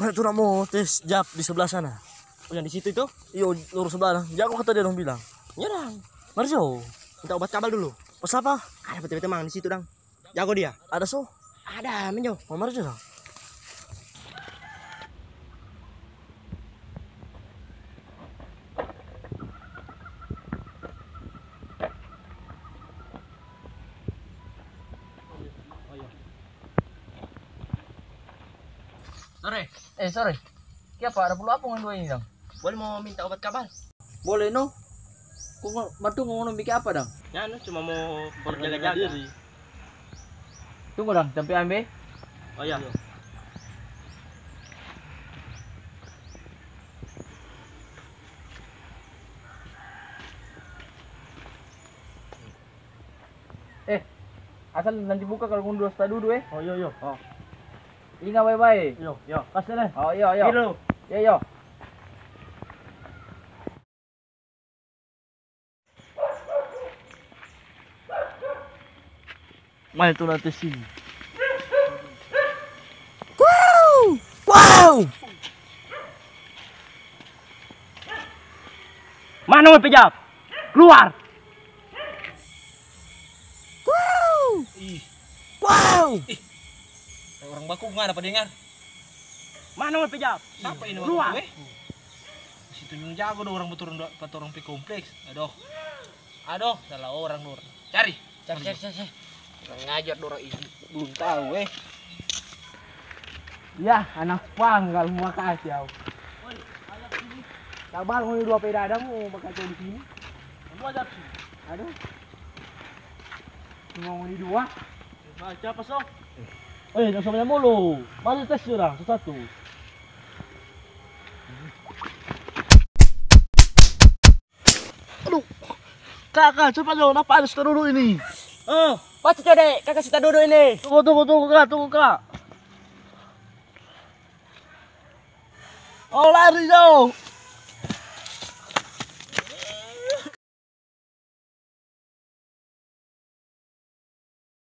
Mana tuh mau tes jab di sebelah sana. Oh, yang di situ itu? Iyo, lurus sebelah. Jago kata dia dong bilang. Nyerang. Marjo, Minta obat kabal dulu. pas apa? Ada betul-betul mang di situ, Dang. Jago dia. Ada so? Ada, menjo. Mau Marjo dong? Sore. Kenapa ada perlu apa dengan dua ini, Dang? Boleh mau minta obat kabal? Boleh, no. Kung batu ngomong bikin apa, Dang? Ya, cuma mau berjaga-jaga. Tunggu, Dang, sampai ambil. Oh ya. Asal nanti buka kalau mundur dulu Oh iya. Oh. Ingat baik-baik. Yo, kasih deh. Oh, iya. Hilo. Iya. Mana tuh nanti sini? Wow. Mana mau pejap? Keluar. Wow. Orang baku nggak ada dengar. Mana mau pejap? Siapa ini? Keluar. Situ yang jago dong orang betul orang pi kompleks. Aduh, salah orang nur. Cari. Orang ngajar dorong ini belum tahu Ya, anak panggal mau kasih aku. Kabal mau dua peda mau bakal di sini. Kamu ada sih. Aduh. Mau di dua. Baca apa so? Jangan sampai mulu. Mari tes orang satu. Aduh. Kakak, cepat dong. Apa harus dulu ini? Pasti codek, kakak kita duduk ini. Tunggu, Kak. Oh, lari dong.